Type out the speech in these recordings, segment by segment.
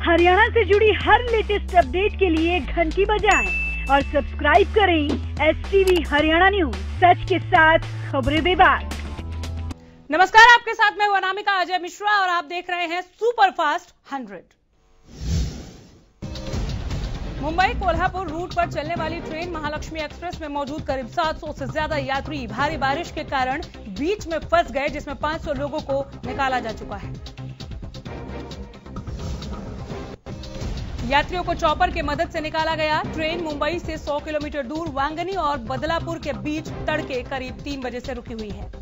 हरियाणा से जुड़ी हर latest update के लिए घंटी बजाएं और सब्सक्राइब करें STV हरियाणा न्यूज, सच के साथ खबरें बेबाक। नमस्कार, आपके साथ मैं हूं अनामिका अजय मिश्रा और आप देख रहे हैं सुपरफास्ट 100। मुंबई कोल्हापुर रूट पर चलने वाली ट्रेन महालक्ष्मी एक्सप्रेस में मौजूद करीब 700 से ज्यादा यात्री भारी बारिश के कारण बीच में फंस गए, जिसमें 500 लोगों को निकाला जा चुका है। यात्रियों को चॉपर की मदद से निकाला गया। ट्रेन मुंबई से 100 किलोमीटर दूर वांगनी और बदलापुर के बीच तड़के करीब 3 बजे से रुकी हुई है।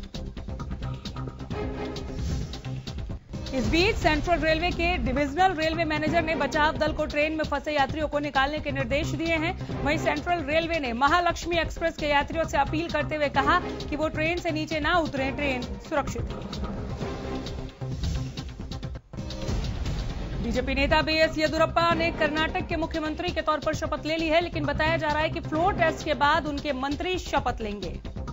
इस बीच सेंट्रल रेलवे के डिविजनल रेलवे मैनेजर ने बचाव दल को ट्रेन में फंसे यात्रियों को निकालने के निर्देश दिए हैं। वहीं सेंट्रल रेलवे ने महालक्ष्मी एक्सप्रेस के यात्रियों से अपील करते हुए कहा कि वो ट्रेन से नीचे ना उतरें, ट्रेन सुरक्षित है। बीजेपी नेता BS येदियुरप्पा ने कर्नाटक के मुख्यमंत्री के तौर पर शपथ ले ली है, लेकिन बताया जा रहा है कि फ्लोर टेस्ट के बाद उनके मंत्री शपथ लेंगे।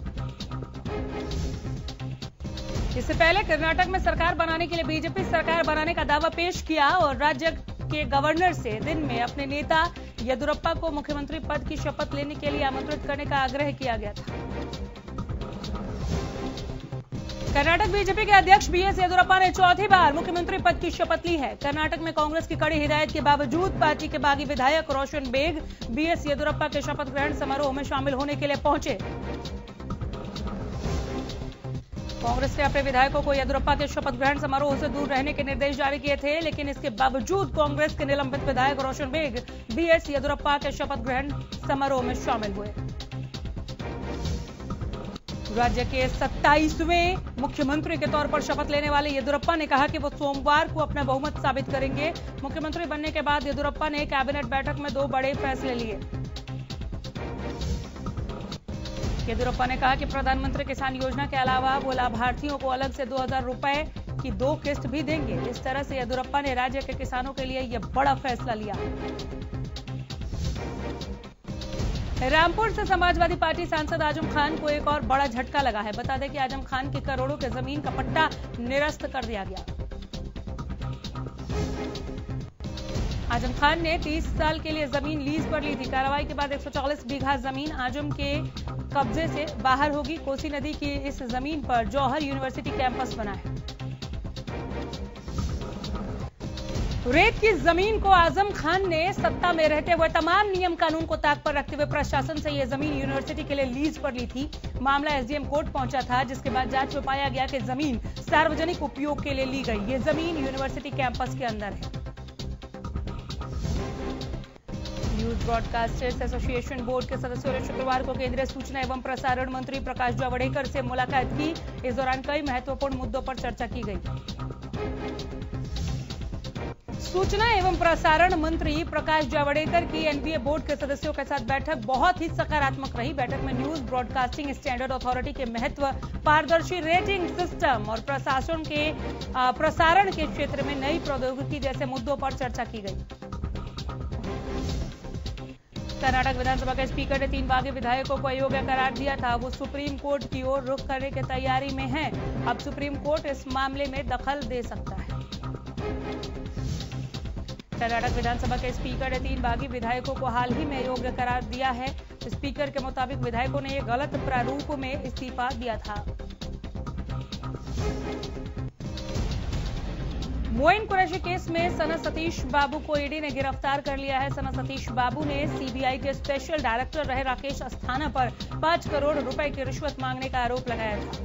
इससे पहले कर्नाटक में सरकार बनाने के लिए बीजेपी सरकार बनाने का दावा पेश किया और राज्य के गवर्नर से दिन में अपने नेता येदियुरप्पा को मुख्यमंत्री पद की शपथ लेने के लिए आमंत्रित करने का आग्रह किया गया था। कर्नाटक बीजेपी के अध्यक्ष BS येदियुरप्पा ने चौथी बार मुख्यमंत्री पद की शपथ ली है। कर्नाटक में कांग्रेस की कड़ी हिदायत के बावजूद पार्टी के बागी विधायक रोशन बेग BS येदियुरप्पा के शपथ ग्रहण समारोह में शामिल होने के लिए पहुंचे। कांग्रेस ने अपने विधायकों को येदियुरप्पा के शपथ ग्रहण समारोह से दूर रहने के निर्देश जारी किए थे, लेकिन इसके बावजूद कांग्रेस के निलंबित विधायक रोशन बेग BS येदियुरप्पा के शपथ ग्रहण समारोह में शामिल हुए। राज्य के 27वें मुख्यमंत्री के तौर पर शपथ लेने वाले येदियुरप्पा ने कहा कि वो सोमवार को अपना बहुमत साबित करेंगे। मुख्यमंत्री बनने के बाद येदियुरप्पा ने कैबिनेट बैठक में 2 बड़े फैसले लिए। येदियुरप्पा ने कहा कि प्रधानमंत्री किसान योजना के अलावा वो लाभार्थियों को अलग से 2000 रुपए की 2 किस्त भी देंगे। इस तरह से येदियुरप्पा ने राज्य के किसानों के लिए यह बड़ा फैसला लिया। रामपुर से समाजवादी पार्टी सांसद आजम खान को एक और बड़ा झटका लगा है। बता दें कि आजम खान की करोड़ों के जमीन का पट्टा निरस्त कर दिया गया। आजम खान ने 30 साल के लिए जमीन लीज पर ली थी। कार्रवाई के बाद 140 बीघा जमीन आजम के कब्जे से बाहर होगी। कोसी नदी की इस जमीन पर जौहर यूनिवर्सिटी कैंपस बना है। रेत की जमीन को आजम खान ने सत्ता में रहते हुए तमाम नियम कानून को ताक पर रखते हुए प्रशासन से यह जमीन यूनिवर्सिटी के लिए लीज पर ली थी। मामला SDM कोर्ट पहुंचा था, जिसके बाद जांच में पाया गया कि जमीन सार्वजनिक उपयोग के लिए ली गई। यह जमीन यूनिवर्सिटी कैंपस के अंदर है। न्यूज ब्रॉडकास्टर्स एसोसिएशन बोर्ड के सदस्यों ने शुक्रवार को केंद्रीय सूचना एवं प्रसारण मंत्री प्रकाश जावड़ेकर से मुलाकात की। इस दौरान कई महत्वपूर्ण मुद्दों पर चर्चा की गई। सूचना एवं प्रसारण मंत्री प्रकाश जावड़ेकर की NBA बोर्ड के सदस्यों के साथ बैठक बहुत ही सकारात्मक रही। बैठक में न्यूज ब्रॉडकास्टिंग स्टैंडर्ड अथॉरिटी के महत्व, पारदर्शी रेटिंग सिस्टम और प्रसारण के क्षेत्र में नई प्रौद्योगिकी जैसे मुद्दों पर चर्चा की गई। कर्नाटक विधानसभा के स्पीकर ने 3 बागी विधायकों को अयोग्य करार दिया था। वो सुप्रीम कोर्ट की ओर रुख करने की तैयारी में हैं। अब सुप्रीम कोर्ट इस मामले में दखल दे सकता है। कर्नाटक विधानसभा के स्पीकर ने 3 बागी विधायकों को हाल ही में अयोग्य करार दिया है। स्पीकर के मुताबिक विधायकों ने यह गलत प्रारूप में इस्तीफा दिया था। मोइन कुरैशी केस में सना सतीश बाबू को ईडी ने गिरफ्तार कर लिया है। सना सतीश बाबू ने CBI के स्पेशल डायरेक्टर रहे राकेश अस्थाना पर 5 करोड़ रुपए की रिश्वत मांगने का आरोप लगाया था।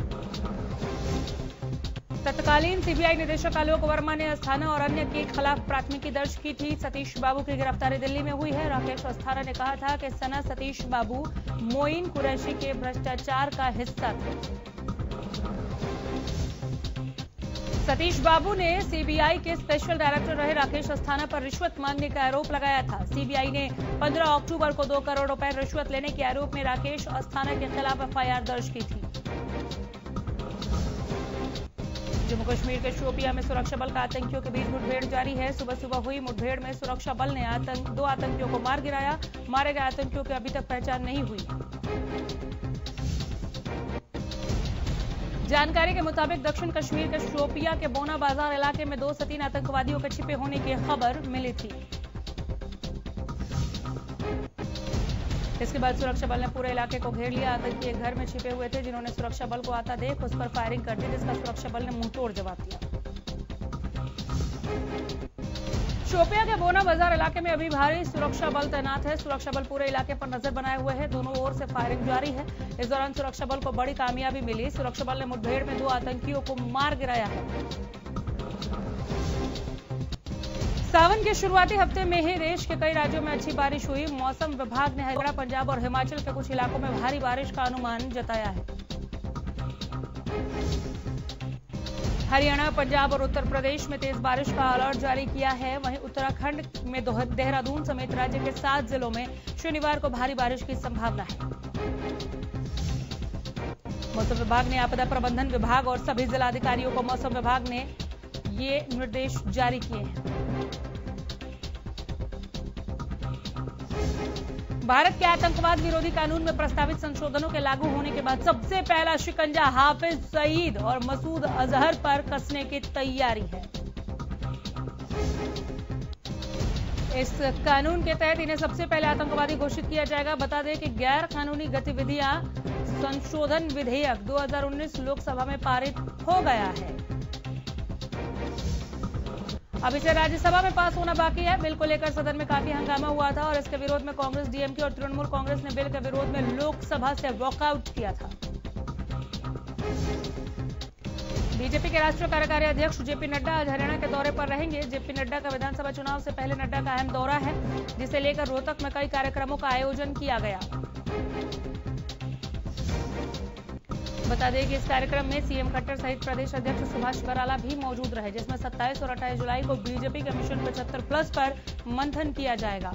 तत्कालीन CBI निदेशक आलोक वर्मा ने अस्थाना और अन्य के खिलाफ प्राथमिकी दर्ज की थी। सतीश बाबू की गिरफ्तारी दिल्ली में हुई है। राकेश अस्थाना ने कहा था कि सना सतीश बाबू मोइन कुरैशी के भ्रष्टाचार का हिस्सा थे। सतीश बाबू ने CBI के स्पेशल डायरेक्टर रहे राकेश अस्थाना पर रिश्वत मांगने का आरोप लगाया था। CBI ने 15 अक्टूबर को 2 करोड़ रुपए रिश्वत लेने के आरोप में राकेश अस्थाना के खिलाफ FIR दर्ज की थी। जम्मू कश्मीर के शोपियां में सुरक्षा बल का आतंकियों के बीच मुठभेड़ जारी है। सुबह सुबह हुई मुठभेड़ में सुरक्षा बल ने 2 आतंकियों को मार गिराया। मारे गए आतंकियों की अभी तक पहचान नहीं हुई। जानकारी के मुताबिक दक्षिण कश्मीर के शोपिया के बोना बाजार इलाके में 2 से 3 आतंकवादियों के छिपे होने की खबर मिली थी। इसके बाद सुरक्षा बल ने पूरे इलाके को घेर लिया। आतंकी एक घर में छिपे हुए थे, जिन्होंने सुरक्षा बल को आता देख उस पर फायरिंग कर दी, जिसका सुरक्षा बल ने मुंहतोड़ जवाब दिया। शोपिया के बोना बाजार इलाके में अभी भारी सुरक्षा बल तैनात है। सुरक्षा बल पूरे इलाके पर नजर बनाए हुए है। दोनों ओर से फायरिंग जारी है। इस दौरान सुरक्षा बल को बड़ी कामयाबी मिली। सुरक्षा बल ने मुठभेड़ में 2 आतंकियों को मार गिराया है। सावन के शुरुआती हफ्ते में ही देश के कई राज्यों में अच्छी बारिश हुई। मौसम विभाग ने हरियाणा, पंजाब और हिमाचल के कुछ इलाकों में भारी बारिश का अनुमान जताया है। हरियाणा, पंजाब और उत्तर प्रदेश में तेज बारिश का अलर्ट जारी किया है। वहीं उत्तराखंड में देहरादून समेत राज्य के 7 जिलों में शनिवार को भारी बारिश की संभावना है। मौसम विभाग ने आपदा प्रबंधन विभाग और सभी जिलाधिकारियों को मौसम विभाग ने ये निर्देश जारी किए हैं। भारत के आतंकवाद विरोधी कानून में प्रस्तावित संशोधनों के लागू होने के बाद सबसे पहला शिकंजा हाफिज सईद और मसूद अजहर पर कसने की तैयारी है। इस कानून के तहत इन्हें सबसे पहले आतंकवादी घोषित किया जाएगा। बता दें कि गैर कानूनी गतिविधियां संशोधन विधेयक 2019 लोकसभा में पारित हो गया है। अब इसे राज्यसभा में पास होना बाकी है। बिल को लेकर सदन में काफी हंगामा हुआ था और इसके विरोध में कांग्रेस, डीएमके और तृणमूल कांग्रेस ने बिल के विरोध में लोकसभा से वॉकआउट किया था। बीजेपी के राष्ट्रीय कार्यकारी अध्यक्ष जेपी नड्डा आज हरियाणा के दौरे पर रहेंगे। जेपी नड्डा का विधानसभा चुनाव से पहले नड्डा का अहम दौरा है, जिसे लेकर रोहतक में कई कार्यक्रमों का आयोजन किया गया। बता दें कि इस कार्यक्रम में सीएम खट्टर सहित प्रदेश अध्यक्ष सुभाष बराला भी मौजूद रहे, जिसमें 27 और 28 जुलाई को बीजेपी के मिशन 75+ पर मंथन किया जाएगा।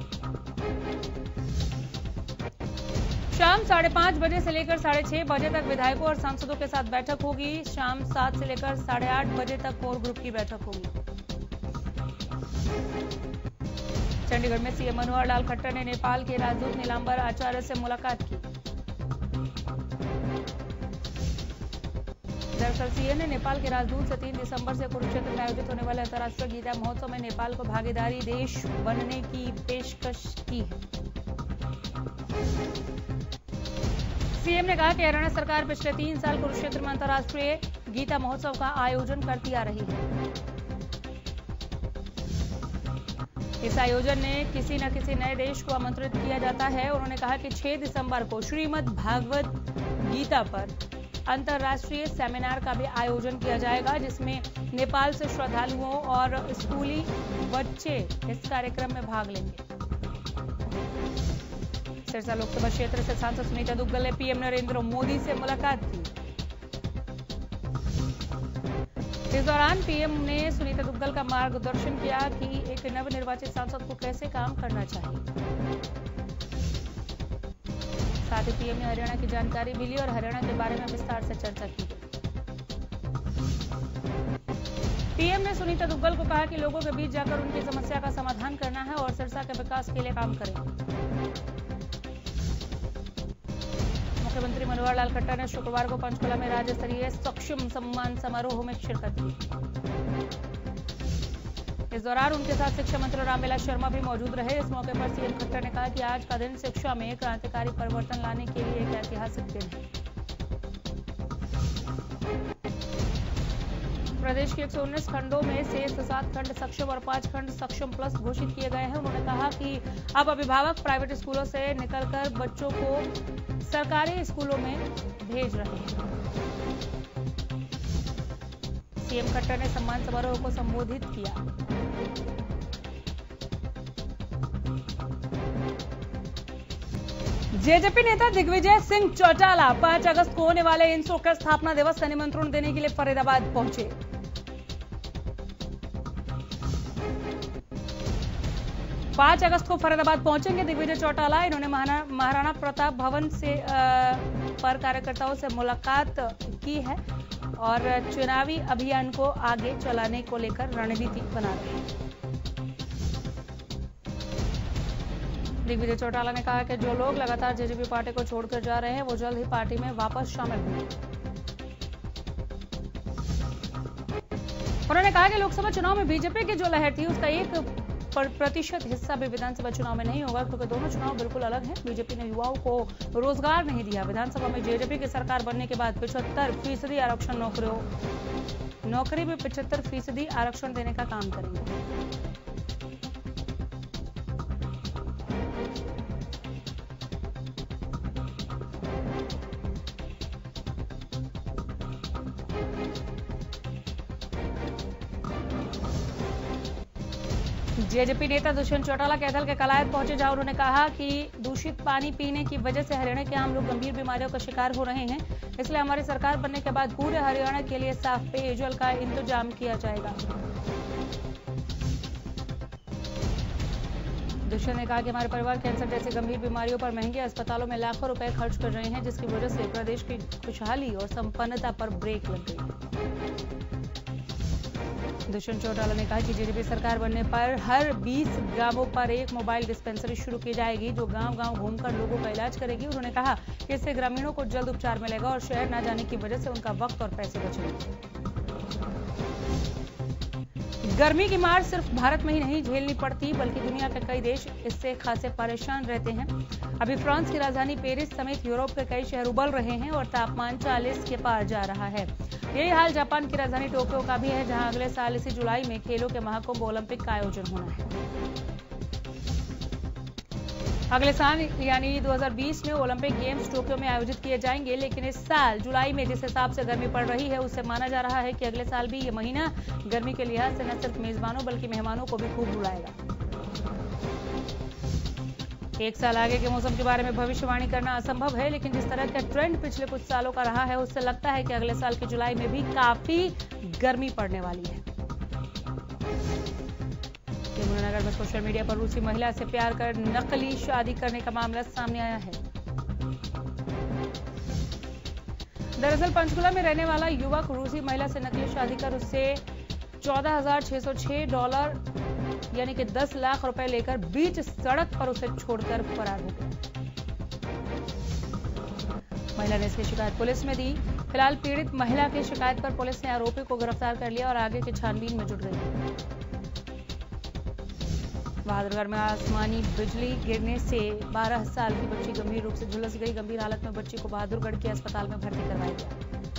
शाम 5:30 बजे से लेकर 6:30 बजे तक विधायकों और सांसदों के साथ बैठक होगी। शाम 7 से लेकर 8:30 बजे तक कोर ग्रुप की बैठक होगी। चंडीगढ़ में सीएम मनोहर लाल खट्टर ने नेपाल के राजदूत नीलांबर आचार्य से मुलाकात की। दरअसल सीएम ने नेपाल के राजदूत से 3 दिसंबर से कुरुक्षेत्र में आयोजित होने वाले अंतर्राष्ट्रीय गीता महोत्सव में नेपाल को भागीदारी देश बनने की पेशकश की है। सीएम ने कहा कि हरियाणा सरकार पिछले 3 साल कुरुक्षेत्र में अंतर्राष्ट्रीय गीता महोत्सव का आयोजन करती आ रही है। इस आयोजन में किसी न किसी नए देश को आमंत्रित किया जाता है। उन्होंने कहा कि 6 दिसंबर को श्रीमद् भागवत गीता पर अंतर्राष्ट्रीय सेमिनार का भी आयोजन किया जाएगा, जिसमें नेपाल से श्रद्धालुओं और स्कूली बच्चे इस कार्यक्रम में भाग लेंगे। सिरसा लोकसभा क्षेत्र से सांसद सुनीता दुग्गल ने पीएम नरेंद्र मोदी से मुलाकात की। इस दौरान पीएम ने सुनीता दुग्गल का मार्गदर्शन किया कि एक नवनिर्वाचित सांसद को कैसे काम करना चाहिए। साथ ही पीएम ने हरियाणा की जानकारी भी ली और हरियाणा के बारे में विस्तार से चर्चा की। पीएम ने सुनीता दुग्गल को कहा कि लोगों के बीच जाकर उनकी समस्या का समाधान करना है और सिरसा के विकास के लिए काम करें। मुख्यमंत्री मनोहर लाल खट्टर ने शुक्रवार को पंचकुला में राज्य स्तरीय सक्षम सम्मान समारोह में शिरकत की। इस दौरान उनके साथ शिक्षा मंत्री रामविलास शर्मा भी मौजूद रहे। इस मौके पर सीएम खट्टर ने कहा कि आज का दिन शिक्षा में क्रांतिकारी परिवर्तन लाने के लिए एक ऐतिहासिक दिन है। प्रदेश के 119 खंडों में से 7 खंड सक्षम और 5 खंड सक्षम प्लस घोषित किए गए हैं। उन्होंने कहा कि अब अभिभावक प्राइवेट स्कूलों से निकलकर बच्चों को सरकारी स्कूलों में भेज रहे हैं। सीएम खट्टर ने सम्मान समारोह को संबोधित किया। जेजेपी नेता दिग्विजय सिंह चौटाला 5 अगस्त को होने वाले इंसो के स्थापना दिवस का निमंत्रण देने के लिए फरीदाबाद पहुंचे। पांच अगस्त को फरीदाबाद पहुंचेंगे दिग्विजय चौटाला। इन्होंने महाराणा प्रताप भवन से पर कार्यकर्ताओं से मुलाकात की है और चुनावी अभियान को आगे चलाने को लेकर रणनीति बना रहे हैं। दिग्विजय चौटाला ने कहा कि जो लोग लगातार जेजेपी पार्टी को छोड़कर जा रहे हैं वो जल्द ही पार्टी में वापस शामिल होंगे। उन्होंने कहा कि लोकसभा चुनाव में बीजेपी की जो लहर थी उसका 1% हिस्सा भी विधानसभा चुनाव में नहीं होगा, क्योंकि दोनों चुनाव बिल्कुल अलग हैं। बीजेपी ने युवाओं को रोजगार नहीं दिया। विधानसभा में जेजेपी की सरकार बनने के बाद 75% आरक्षण नौकरी में 75% आरक्षण देने का काम करेंगे। जेजेपी नेता दुष्यंत चौटाला कैथल के कलायत पहुंचे, जहां उन्होंने कहा कि दूषित पानी पीने की वजह से हरियाणा के आम लोग गंभीर बीमारियों का शिकार हो रहे हैं। इसलिए हमारी सरकार बनने के बाद पूरे हरियाणा के लिए साफ पेयजल का इंतजाम किया जाएगा। दुष्यंत ने कहा कि हमारे परिवार कैंसर जैसी गंभीर बीमारियों पर महंगे अस्पतालों में लाखों रुपए खर्च कर रहे हैं, जिसकी वजह से प्रदेश की खुशहाली और संपन्नता पर ब्रेक लग गई है। दुष्यंत चौटाला ने कहा कि जेजेपी सरकार बनने पर हर 20 गांवों पर एक मोबाइल डिस्पेंसरी शुरू की जाएगी, जो गांव-गांव घूमकर लोगों का इलाज करेगी। उन्होंने कहा कि इससे ग्रामीणों को जल्द उपचार मिलेगा और शहर न जाने की वजह से उनका वक्त और पैसे बचेंगे। गर्मी की मार सिर्फ भारत में ही नहीं झेलनी पड़ती, बल्कि दुनिया के कई देश इससे खासे परेशान रहते हैं। अभी फ्रांस की राजधानी पेरिस समेत यूरोप के कई शहर उबल रहे हैं और तापमान 40 के पार जा रहा है। यही हाल जापान की राजधानी टोक्यो का भी है, जहां अगले साल इसी जुलाई में खेलों के महाकुंभ ओलंपिक का आयोजन होना है। अगले साल यानी 2020 में ओलंपिक गेम्स टोक्यो में आयोजित किए जाएंगे, लेकिन इस साल जुलाई में जिस हिसाब से गर्मी पड़ रही है, उससे माना जा रहा है कि अगले साल भी ये महीना गर्मी के लिहाज से न सिर्फ मेजबानों बल्कि मेहमानों को भी खूब रुलाएगा। एक साल आगे के मौसम के बारे में भविष्यवाणी करना असंभव है, लेकिन जिस तरह का ट्रेंड पिछले कुछ सालों का रहा है, उससे लगता है कि अगले साल के जुलाई में भी काफी गर्मी पड़ने वाली है। यमुनानगर में सोशल मीडिया पर रूसी महिला से प्यार कर नकली शादी करने का मामला सामने आया है। दरअसल पंचकुला में रहने वाला युवक रूसी महिला से नकली शादी कर उससे $14,606 यानी कि 10 लाख रुपए लेकर बीच सड़क पर उसे छोड़कर फरार हो गया। महिला ने इसकी शिकायत पुलिस में दी। फिलहाल पीड़ित महिला की शिकायत पर पुलिस ने आरोपी को गिरफ्तार कर लिया और आगे की छानबीन में जुट गई। बहादुरगढ़ में आसमानी बिजली गिरने से 12 साल की बच्ची गंभीर रूप से झुलस गई। गंभीर हालत में बच्ची को बहादुरगढ़ के अस्पताल में भर्ती करवाया गया।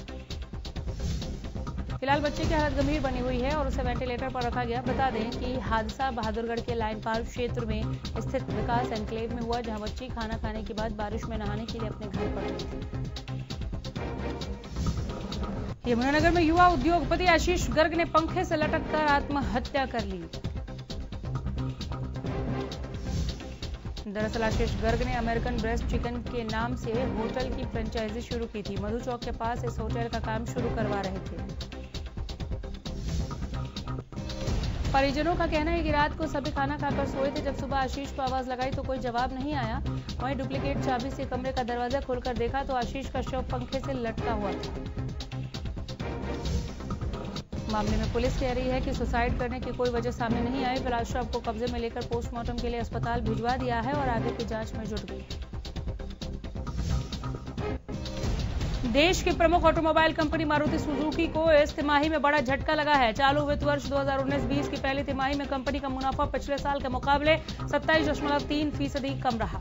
फिलहाल बच्चे की हालत गंभीर बनी हुई है और उसे वेंटिलेटर पर रखा गया। बता दें कि हादसा बहादुरगढ़ के लाइन पार्क क्षेत्र में स्थित विकास एनक्लेव में हुआ, जहां बच्ची खाना खाने के बाद बारिश में नहाने के लिए अपने घर पर गई थी। यमुनानगर में युवा उद्योगपति आशीष गर्ग ने पंखे से लटक कर आत्महत्या कर ली। दरअसल आशीष गर्ग ने अमेरिकन ब्रेस्ट चिकन के नाम से होटल की फ्रेंचाइजी शुरू की थी। मधु चौक के पास इस होटल का काम शुरू करवा रहे थे। परिजनों का कहना है कि रात को सभी खाना खाकर सोए थे। जब सुबह आशीष को आवाज लगाई तो कोई जवाब नहीं आया। वहीं डुप्लीकेट चाबी से कमरे का दरवाजा खोलकर देखा तो आशीष का शव पंखे से लटका हुआ था। मामले में पुलिस कह रही है कि सुसाइड करने की कोई वजह सामने नहीं आई। फिलहाल शव को कब्जे में लेकर पोस्टमार्टम के लिए अस्पताल भिजवा दिया है और आगे की जांच में जुट गई। देश की प्रमुख ऑटोमोबाइल कंपनी मारुति सुजुकी को इस तिमाही में बड़ा झटका लगा है। चालू वित्त वर्ष 2019-20 की पहली तिमाही में कंपनी का मुनाफा पिछले साल के मुकाबले 27.3% कम रहा।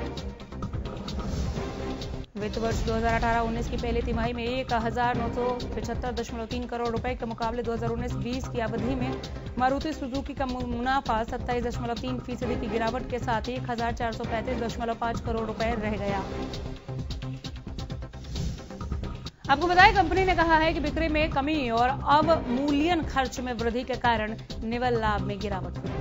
वित्त वर्ष 2018-19 की पहली तिमाही में 1975.3 करोड़ रुपए के मुकाबले 2019-20 की अवधि में मारुति सुजुकी का मुनाफा 27.3% की गिरावट के साथ 1435.5 करोड़ रुपए रह गया। आपको बताएं, कंपनी ने कहा है कि बिक्री में कमी और अवमूल्यन खर्च में वृद्धि के कारण निवल लाभ में गिरावट हुई।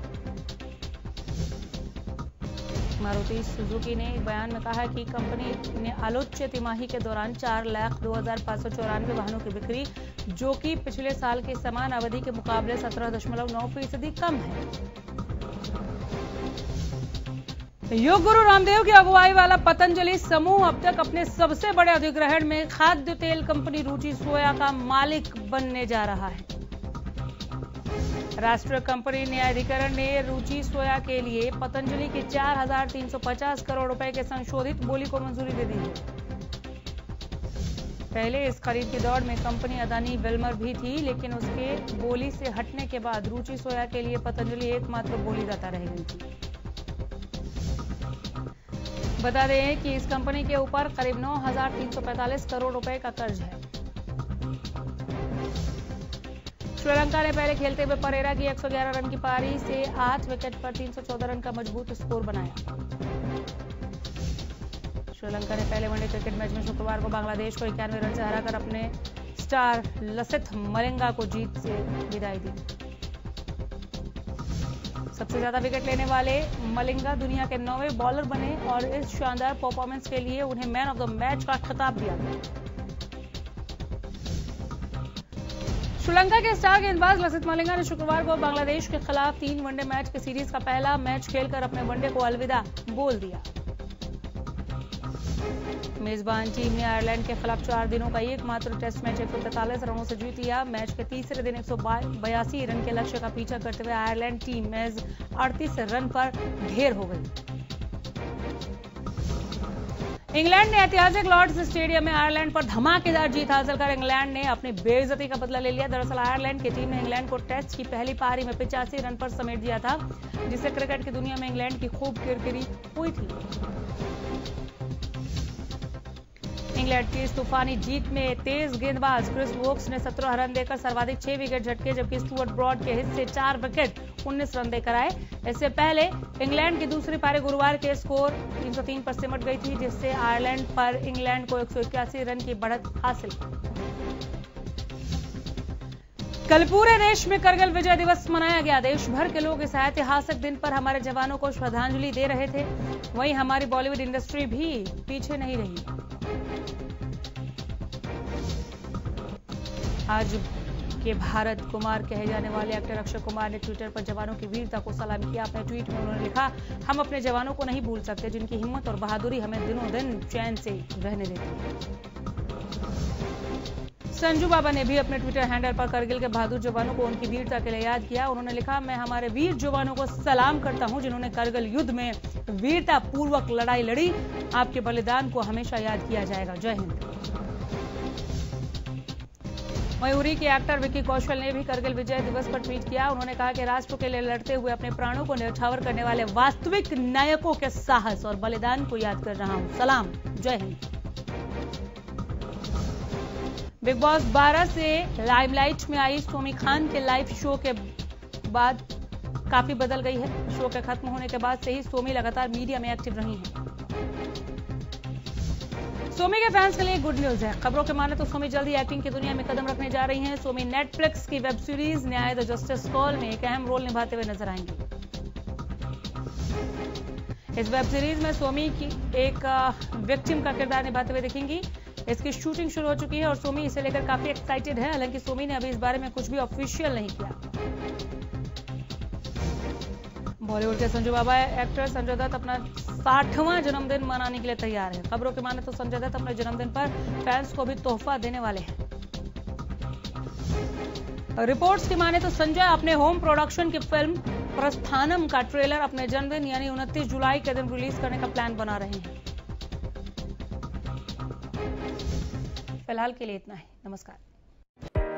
मारुति सुजुकी ने एक बयान में कहा कि कंपनी ने आलोच्य तिमाही के दौरान 4,02,594 वाहनों की बिक्री, जो कि पिछले साल की समान अवधि के मुकाबले 17.9% कम है। योग गुरु रामदेव की अगुवाई वाला पतंजलि समूह अब तक अपने सबसे बड़े अधिग्रहण में खाद्य तेल कंपनी रुचि सोया का मालिक बनने जा रहा है। राष्ट्रीय कंपनी न्यायाधिकरण ने रुचि सोया के लिए पतंजलि की 4,350 करोड़ रुपए के संशोधित बोली को मंजूरी दे दी है। पहले इस खरीद की दौड़ में कंपनी अदानी विल्मर भी थी, लेकिन उसके बोली से हटने के बाद रुचि सोया के लिए पतंजलि एकमात्र बोलीदाता रह गई थी। बता दें कि इस कंपनी के ऊपर करीब 9,345 करोड़ रुपए का कर्ज है। श्रीलंका ने पहले खेलते हुए परेरा की 111 रन की पारी से 8 विकेट पर 314 रन का मजबूत स्कोर बनाया। श्रीलंका ने पहले वनडे क्रिकेट मैच में शुक्रवार को बांग्लादेश को 91 रन से हराकर अपने स्टार लसिथ मलिंगा को जीत से विदाई दी। सबसे ज्यादा विकेट लेने वाले मलिंगा दुनिया के 9वें बॉलर बने और इस शानदार परफॉर्मेंस के लिए उन्हें मैन ऑफ द मैच का खिताब दिया गया। श्रीलंका के स्टार गेंदबाज लसिथ मलिंगा ने शुक्रवार को बांग्लादेश के खिलाफ 3 वनडे मैच की सीरीज का पहला मैच खेलकर अपने वनडे को अलविदा बोल दिया। मेजबान टीम ने आयरलैंड के खिलाफ 4 दिनों का एकमात्र टेस्ट मैच 143 रनों से जीत लिया। मैच के तीसरे दिन 182 रन के लक्ष्य का पीछा करते हुए आयरलैंड टीम महज 38 रन पर ढेर हो गई। इंग्लैंड ने ऐतिहासिक लॉर्ड्स स्टेडियम में आयरलैंड पर धमाकेदार जीत हासिल कर इंग्लैंड ने अपनी बेइज्जती का बदला ले लिया। दरअसल आयरलैंड की टीम ने इंग्लैंड को टेस्ट की पहली पारी में 85 रन पर समेट दिया था, जिससे क्रिकेट की दुनिया में इंग्लैंड की खूब किरकिरी हुई थी। इंग्लैंड की इस तूफानी जीत में तेज गेंदबाज क्रिस वोक्स ने 17 रन देकर सर्वाधिक 6 विकेट झटके, जबकि स्टुअर्ट ब्रॉड के हिस्से 4 विकेट 19 रन देकर आए। इससे पहले इंग्लैंड की दूसरी पारी गुरुवार के स्कोर 303 पर सिमट गई थी, जिससे आयरलैंड पर इंग्लैंड को 181 रन की बढ़त हासिल। कल पूरे देश में करगिल विजय दिवस मनाया गया। देश भर के लोग इस ऐतिहासिक दिन पर हमारे जवानों को श्रद्धांजलि दे रहे थे। वहीं हमारी बॉलीवुड इंडस्ट्री भी पीछे नहीं रही। आज के भारत कुमार कहे जाने वाले एक्टर अक्षय कुमार ने ट्विटर पर जवानों की वीरता को सलाम किया। अपने ट्वीट में उन्होंने लिखा, हम अपने जवानों को नहीं भूल सकते, जिनकी हिम्मत और बहादुरी हमें दिनों दिन चैन से रहने देती है। संजू बाबा ने भी अपने ट्विटर हैंडल पर करगिल के बहादुर जवानों को उनकी वीरता के लिए याद किया। उन्होंने लिखा, मैं हमारे वीर जवानों को सलाम करता हूं, जिन्होंने करगिल युद्ध में वीरता पूर्वक लड़ाई लड़ी। आपके बलिदान को हमेशा याद किया जाएगा। जय हिंद। वहीं उरी के एक्टर विक्की कौशल ने भी करगिल विजय दिवस पर ट्वीट किया। उन्होंने कहा कि राष्ट्र के लिए लड़ते हुए अपने प्राणों को न्यौछावर करने वाले वास्तविक नायकों के साहस और बलिदान को याद कर रहा हूं। सलाम। जय हिंद। बिग बॉस 12 से लाइमलाइट में आई सोमी खान के लाइव शो के बाद काफी बदल गई है। शो के खत्म होने के बाद से ही सोमी लगातार मीडिया में एक्टिव रही हैं। सोमी के फैंस के लिए गुड न्यूज है। खबरों के माने तो सोमी जल्द ही एक्टिंग की दुनिया में कदम रखने जा रही हैं। सोमी नेटफ्लिक्स की web series Nyay the justice कॉल में एक अहम रोल निभाते हुए नजर आएंगी। इस वेब सीरीज में सोमी की एक विक्टिम का किरदार निभाते हुए दिखेंगी। इसकी शूटिंग शुरू हो चुकी है और सोमी इसे लेकर काफी एक्साइटेड है। हालांकि सोमी ने अभी इस बारे में कुछ भी ऑफिशियल नहीं किया। बॉलीवुड के संजू बाबा एक्टर संजय दत्त अपना 60वां जन्मदिन मनाने के लिए तैयार है। खबरों के माने तो संजय दत्त अपने जन्मदिन पर फैंस को भी तोहफा देने वाले हैं। रिपोर्ट्स की माने तो संजय अपने होम प्रोडक्शन की फिल्म प्रस्थानम का ट्रेलर अपने जन्मदिन यानी 29 जुलाई के दिन रिलीज करने का प्लान बना रहे हैं। फिलहाल के लिए इतना ही। नमस्कार।